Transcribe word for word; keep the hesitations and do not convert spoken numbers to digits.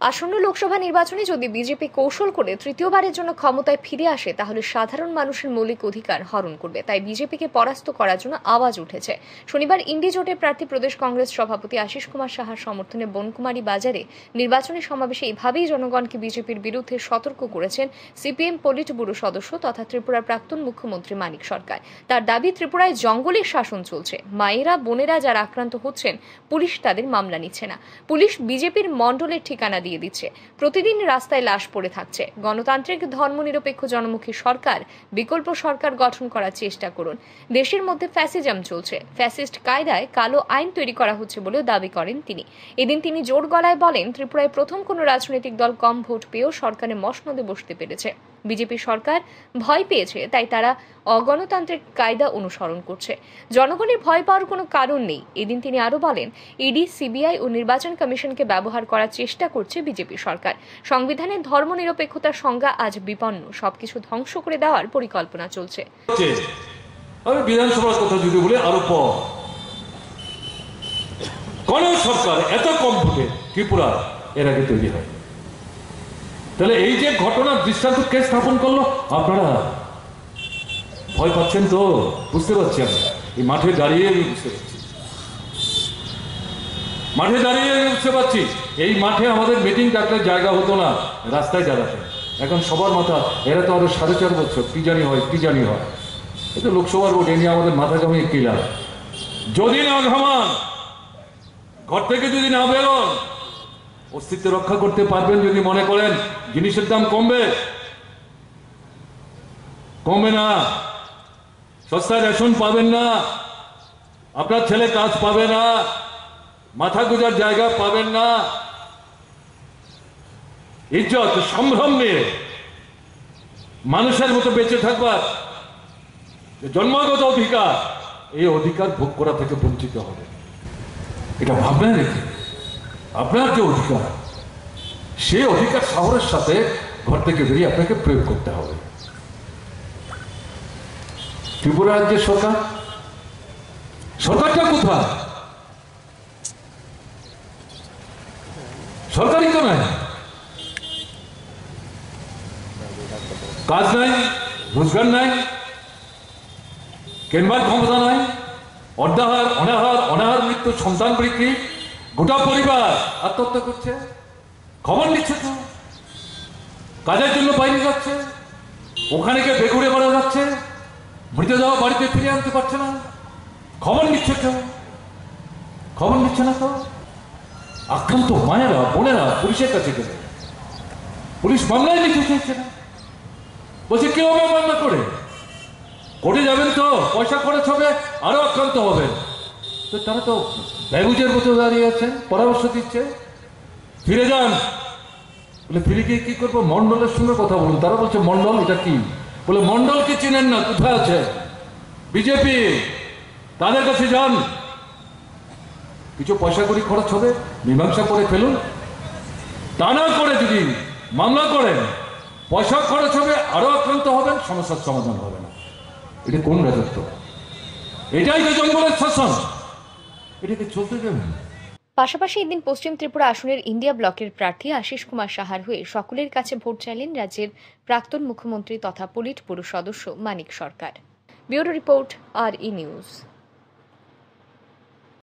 আসন্ন লোকসভা নির্বাচনে যদি বিজেপি কৌশল করে তৃতীয়বারের জন্য ক্ষমতায় ফিরে আসে তাহলে সাধারণ মানুষের মৌলিক অধিকার হরণ করবে। তাই বিজেপিকে পরাস্ত করার জন্য আওয়াজ উঠেছে। শনিবার ইন্ডি জোটের প্রার্থী প্রদেশ কংগ্রেস সভাপতি আশিস কুমার সাহার সমর্থনে বনকুমারী বাজারে নির্বাচনী সমাবেশে এইভাবেই জনগণকে বিজেপির বিরুদ্ধে সতর্ক করেছেন সিপিএম পলিট ব্যুরো সদস্য তথা ত্রিপুরার প্রাক্তন মুখ্যমন্ত্রী মানিক সরকার। তার দাবি, ত্রিপুরায় জঙ্গলের শাসন চলছে, মায়েরা বোনেরা যারা আক্রান্ত হচ্ছেন পুলিশ তাদের মামলা নিচ্ছে না, পুলিশ বিজেপির মণ্ডলের ঠিকানা দিয়ে দিচ্ছে, প্রতিদিন রাস্তায় লাশ পড়ে থাকছে। গণতান্ত্রিক ধর্মনিরপেক্ষ জনমুখী সরকার, বিকল্প সরকার গঠন করার চেষ্টা করুন। দেশের মধ্যে ফ্যাসিজম চলছে, ফ্যাসিস্ট কায়দায় কালো আইন তৈরি করা হচ্ছে বলেও দাবি করেন তিনি। এদিন তিনি জোর গলায় বলেন, ত্রিপুরায় প্রথম কোনো রাজনৈতিক দল কম ভোট পেয়েও সরকারের মসনদে বসতে পেরেছে। বিজেপি সরকার ভয় পেয়েছে, তাই তারা অগণতান্ত্রিক কায়দা অনুসরণ করছে। জনগণের ভয় পাওয়ার কোনো কারণ নেই। এদিন তিনি আরো বলেন, ইডি, সিবিআই ও নির্বাচন কমিশনকে ব্যবহার করার চেষ্টা করছে বিজেপি সরকার। সংবিধানের ধর্মনিরপেক্ষতার সংজ্ঞা আজ বিপন্ন, সবকিছু ধ্বংস করে দেওয়ার পরিকল্পনা চলছে। আমি বিধানসভার কথা যদি বলে আরো পর কোন সরকার এত কম ভোটে ত্রিপুরা এর আগে তৈরি হয়, তাহলে এই যে ঘটনার দৃষ্টান্ত কে স্থাপন করলো? আপনারা ভয় পাচ্ছেন তো? বুঝতে পারছি, আমি এই মাঠে দাঁড়িয়ে আমি বুঝতে পারছি, মাঠে দাঁড়িয়ে আমি বুঝতে পারছি এই মাঠে আমাদের মিটিং ডাকলে জায়গা হতো না, রাস্তায় দাঁড়াতে। এখন সবার মাথা, এরা তো আরো সাড়ে চার বছর কি জানি হয় কি জানি হয়, এটা লোকসভার ভোট, এ নিয়ে আমাদের মাথা কামিয়ে কি লাভ? যদি না ঘামান, ঘর থেকে যদি না বেরোন, অস্তিত্ব রক্ষা করতে পারবেন যদি মনে করেন জিনিসের দাম কমবে, কমবে না। সস্তায় রেশন পাবেন না, আপনার ছেলে কাজ পাবে না, মাথা গোজার জায়গা পাবেন না, ইজ্জত সম্ভ্রম নিয়ে মানুষের মতো বেঁচে থাকবার জন্মগত অধিকার, এই অধিকার ভোগ করা থেকে বঞ্চিত হবে। এটা ভাববেন রেখে আপনার যে অধিকার, সেই অধিকার সাহসের সাথে ঘর থেকে বেরিয়ে আপনাকে প্রয়োগ করতে হবে। ত্রিপুরা রাজ্যের সরকার, সরকারটা কোথায়? সরকারই তো নাই, কাজ নাই, রোজগার নাই, কেনবার ক্ষমতা নাই, অর্ধাহার অনাহার অনাহার মৃত্যু, সন্তান বৃদ্ধি, গোটা পরিবার আত্মহত্যা করছে। খবর নিচ্ছে তো, কাজের জন্য বাইরে যাচ্ছে, ওখানে গিয়ে বেগুড়ে মারা যাচ্ছে, মৃতদেহ বাড়িতে ফিরে আনতে পারছে না। খবর নিচ্ছে তো, খবর নিচ্ছে না তো। আক্রান্ত মায়েরা বোনেরা পুলিশের কাছে গেলে পুলিশ মামলায় লিখতে চাইছে না, বলছে কেউ মামলা করে কোর্টে যাবেন তো পয়সা খরচ হবে, আরো আক্রান্ত হবেন। তো তারা তো বেগুজের মতো দাঁড়িয়ে আছেন, পরামর্শ দিচ্ছে ফিরে যান। বলে ফিরে গিয়ে কি করবো? মন্ডলের সঙ্গে কথা বলুন। তারা বলছে মন্ডল এটা কি? বলে মন্ডলকে চিনেন না, কোথায় আছে বিজেপি, তাদের কাছে যান, কিছু পয়সা করি খরচ হবে, মীমাংসা করে ফেলুন। তা না করে যদি মামলা করেন, পয়সা খরচ হবে, আরো আক্রান্ত হবেন, সমস্যার সমাধান হবে না। এটা কোন রাজত্ব? এটাই তো জঙ্গলের শাসন, এটাকে চলতে দেবেন। পাশাপাশি এদিন পশ্চিম ত্রিপুরা আসনের ইন্ডিয়া ব্লকের প্রার্থী আশিস কুমার সাহার হয়ে সকলের কাছে ভোট চাইলেন রাজ্যের প্রাক্তন মুখ্যমন্ত্রী তথা পলিট ব্যুরো সদস্য Manik Sarkar. Bureau report, R E news.